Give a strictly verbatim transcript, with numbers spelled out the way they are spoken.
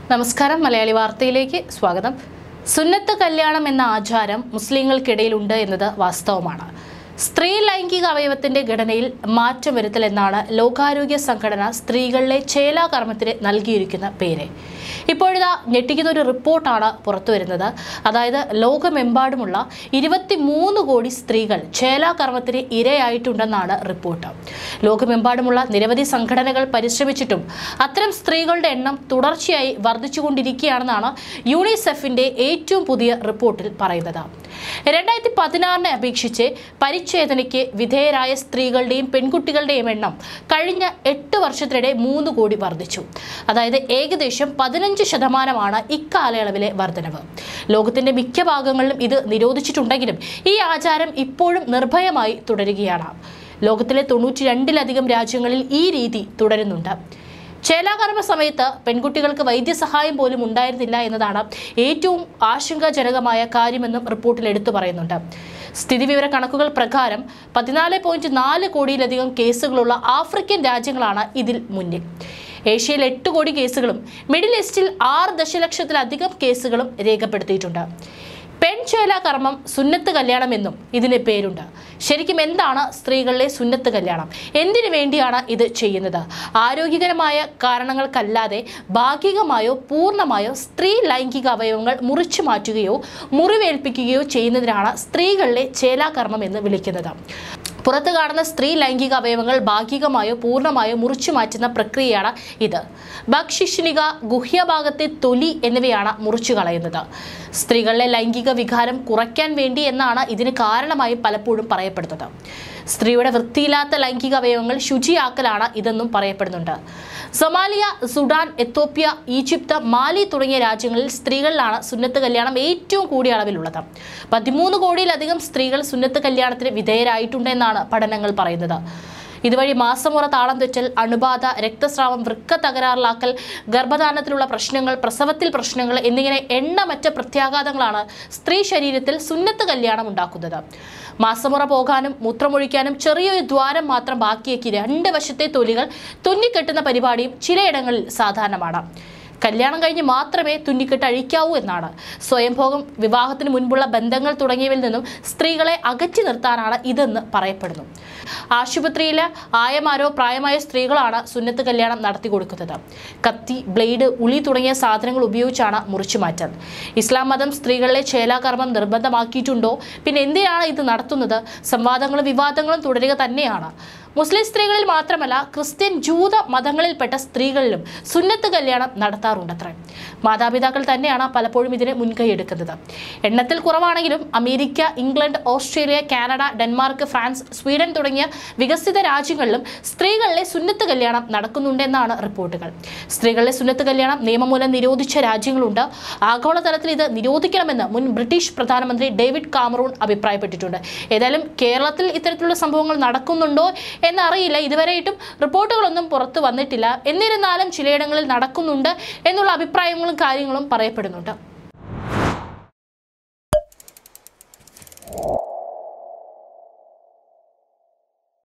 നമസ്കാരം മലയാളി വാർത്തയിലേക്ക് സ്വാഗതം. സുന്നത്ത് കല്യാണം എന്ന ആചാരം മുസ്ലിങ്ങൾക്കിടയിലുണ്ട് എന്നത് വാസ്തവമാണ്. സ്ത്രീ ലൈംഗിക അവയവത്തിന്റെ ഘടനയിൽ മാറ്റം വരുത്തൽ എന്നാണ് ലോകാരോഗ്യ സംഘടന സ്ത്രീകളിലെ ചേലാകർമ്മത്തിന് നൽകിയിരിക്കുന്ന പേര്. ഇപ്പോഴിതാ ഞെട്ടിക്കുന്ന ഒരു റിപ്പോർട്ടാണ് പുറത്തു വരുന്നത്. അതായത് ലോകമെമ്പാടുമുള്ള ഇരുപത്തി മൂന്ന് കോടി സ്ത്രീകൾ ചേലാകർമ്മത്തിന് ഇരയായിട്ടുണ്ടെന്നാണ് റിപ്പോർട്ട്. ലോകമെമ്പാടുമുള്ള നിരവധി സംഘടനകൾ പരിശ്രമിച്ചിട്ടും അത്തരം സ്ത്രീകളുടെ എണ്ണം തുടർച്ചയായി വർദ്ധിച്ചുകൊണ്ടിരിക്കുകയാണെന്നാണ് യൂണിസെഫിന്റെ ഏറ്റവും പുതിയ റിപ്പോർട്ടിൽ പറയുന്നത്. രണ്ടായിരത്തി പതിനാറിനെ അപേക്ഷിച്ച് പരിച്ഛേദനയ്ക്ക് വിധേയരായ സ്ത്രീകളുടെയും പെൺകുട്ടികളുടെയും എണ്ണം കഴിഞ്ഞ എട്ട് വർഷത്തിനിടെ മൂന്ന് കോടി വർദ്ധിച്ചു. അതായത് ഏകദേശം പതിനഞ്ച് ശതമാനമാണ് ഇക്കാലയളവിലെ വർധനവ്. ലോകത്തിന്റെ മിക്ക ഭാഗങ്ങളിലും ഇത് നിരോധിച്ചിട്ടുണ്ടെങ്കിലും ഈ ആചാരം ഇപ്പോഴും നിർഭയമായി തുടരുകയാണ്. ലോകത്തിലെ തൊണ്ണൂറ്റി രണ്ടിലധികം രാജ്യങ്ങളിൽ ഈ രീതി തുടരുന്നുണ്ട്. ചേലാകർമ്മ സമയത്ത് പെൺകുട്ടികൾക്ക് വൈദ്യസഹായം പോലും ഉണ്ടായിരുന്നില്ല എന്നതാണ് ഏറ്റവും ആശങ്കാജനകമായ കാര്യമെന്നും റിപ്പോർട്ടിൽ എടുത്തു പറയുന്നുണ്ട്. സ്ഥിതിവിവര കണക്കുകൾ പ്രകാരം പതിനാല് പോയിന്റ് നാല് കോടിയിലധികം കേസുകളുള്ള ആഫ്രിക്കൻ രാജ്യങ്ങളാണ് ഇതിൽ മുന്നിൽ. ഏഷ്യയിൽ എട്ട് കോടി കേസുകളും മിഡിൽ ഈസ്റ്റിൽ ആറ് ദശലക്ഷത്തിലധികം കേസുകളും രേഖപ്പെടുത്തിയിട്ടുണ്ട്. പെൺചേലാകർമ്മം സുന്നത്ത് കല്യാണം എന്നും ഇതിന് പേരുണ്ട്. ശരിക്കും എന്താണ് സ്ത്രീകളിലെ സുന്നത്ത് കല്യാണം? എന്തിനു വേണ്ടിയാണ് ഇത് ചെയ്യുന്നത്? ആരോഗ്യകരമായ കാരണങ്ങൾക്കല്ലാതെ ഭാഗികമായോ പൂർണ്ണമായോ സ്ത്രീ ലൈംഗിക അവയവങ്ങൾ മുറിച്ചു മാറ്റുകയോ മുറിവേൽപ്പിക്കുകയോ ചെയ്യുന്നതിനാണ് സ്ത്രീകളിലെ ചേലാകർമ്മം എന്ന് വിളിക്കുന്നത്. പുറത്ത് കാണുന്ന സ്ത്രീ ലൈംഗിക അവയവങ്ങൾ ഭാഗികമായോ പൂർണ്ണമായോ മുറിച്ചു മാറ്റുന്ന പ്രക്രിയയാണ് ഇത്. ഭക്ഷിഷ്ണിക, ഗുഹ്യഭാഗത്തെ തൊലി എന്നിവയാണ് മുറിച്ചു കളയുന്നത്. സ്ത്രീകളിലെ ലൈംഗിക വികാരം കുറയ്ക്കാൻ വേണ്ടി എന്നാണ് ഇതിന് കാരണമായി പലപ്പോഴും പറയപ്പെടുന്നത്. സ്ത്രീയുടെ വൃത്തിയില്ലാത്ത ലൈംഗിക അവയവങ്ങൾ ശുചിയാക്കലാണ് ഇതെന്നും പറയപ്പെടുന്നുണ്ട്. Somalia, Sudan, Ethiopia, Egypt, Mali തുടങ്ങിയ രാജ്യങ്ങളിൽ സ്ത്രീകളിലാണ് സുന്നത്ത് കല്യാണം ഏറ്റവും കൂടിയ അളവിലുള്ളത്. പതിമൂന്ന് കോടിയിലധികം സ്ത്രീകൾ സുന്നത്ത് കല്യാണത്തിന് വിധേയരായിട്ടുണ്ട് എന്നാണ് പഠനങ്ങൾ പറയുന്നത്. ഇതുവഴി മാസമുറ താളം തെറ്റൽ, അണുബാധ, രക്തസ്രാവം, വൃക്ക തകരാറിലാക്കൽ, ഗർഭധാരണത്തിലുള്ള പ്രശ്നങ്ങൾ, പ്രസവത്തിൽ പ്രശ്നങ്ങൾ എന്നിങ്ങനെ എണ്ണമറ്റ പ്രത്യാഘാതങ്ങളാണ് സ്ത്രീ ശരീരത്തിൽ സുന്നത്ത് കല്യാണം ഉണ്ടാക്കുന്നത്. മാസമുറ പോകാനും മൂത്രമൊഴിക്കാനും ചെറിയൊരു ദ്വാരം മാത്രം ബാക്കിയാക്കി രണ്ട് വശത്തെ തൊലികൾ തുന്നിക്കെട്ടുന്ന പരിപാടിയും ചിലയിടങ്ങളിൽ സാധാരണമാണ്. കല്യാണം കഴിഞ്ഞ് മാത്രമേ തുന്നിക്കെട്ട് അഴിക്കാവൂ എന്നാണ്. സ്വയംഭോഗം, വിവാഹത്തിന് മുൻപുള്ള ബന്ധങ്ങൾ തുടങ്ങിയവയിൽ നിന്നും സ്ത്രീകളെ അകറ്റി നിർത്താനാണ് ഇതെന്ന് പറയപ്പെടുന്നു. ആശുപത്രിയിലെ ആയമാരോ പ്രായമായ സ്ത്രീകളാണ് സുന്നത്ത് കല്യാണം നടത്തി കൊടുക്കുന്നത്. കത്തി, ബ്ലേഡ്, ഉളി തുടങ്ങിയ സാധനങ്ങൾ ഉപയോഗിച്ചാണ് മുറിച്ചു മാറ്റൽ. ഇസ്ലാം മതം സ്ത്രീകളിലെ ചേലാകർമ്മം നിർബന്ധമാക്കിയിട്ടുണ്ടോ? പിന്നെ എന്തിനാണ് ഇത് നടത്തുന്നത്? സംവാദങ്ങളും വിവാദങ്ങളും തുടരുക തന്നെയാണ്. മുസ്ലിം സ്ത്രീകളിൽ മാത്രമല്ല, ക്രിസ്ത്യൻ, ജൂത മതങ്ങളിൽപ്പെട്ട സ്ത്രീകളിലും സുന്നത്ത് കല്യാണം നടത്താറുണ്ടത്രേ. മാതാപിതാക്കൾ തന്നെയാണ് പലപ്പോഴും ഇതിന് മുൻകൈയെടുക്കുന്നത്. എണ്ണത്തിൽ കുറവാണെങ്കിലും America, England, Australia, Canada, Denmark, France, Sweden തുടങ്ങിയ വികസിത രാജ്യങ്ങളിലും സ്ത്രീകളിലെ സുന്നത്ത് കല്യാണം നടക്കുന്നുണ്ടെന്നാണ് റിപ്പോർട്ടുകൾ. സ്ത്രീകളിലെ സുന്നത്ത് കല്യാണം നിയമമൂലം നിരോധിച്ച രാജ്യങ്ങളുണ്ട്. ആഗോളതലത്തിൽ ഇത് നിരോധിക്കണമെന്ന് മുൻ ബ്രിട്ടീഷ് പ്രധാനമന്ത്രി ഡേവിഡ് കാമറൂൺ അഭിപ്രായപ്പെട്ടിട്ടുണ്ട്. ഏതായാലും കേരളത്തിൽ ഇത്തരത്തിലുള്ള സംഭവങ്ങൾ നടക്കുന്നുണ്ടോ എന്നറിയില്ല. ഇതുവരെയായിട്ടും റിപ്പോർട്ടുകളൊന്നും പുറത്തു വന്നിട്ടില്ല. എന്നിരുന്നാലും ചിലയിടങ്ങളിൽ നടക്കുന്നുണ്ട് എന്നുള്ള അഭിപ്രായങ്ങളും കാര്യങ്ങളും പറയപ്പെടുന്നുണ്ട്.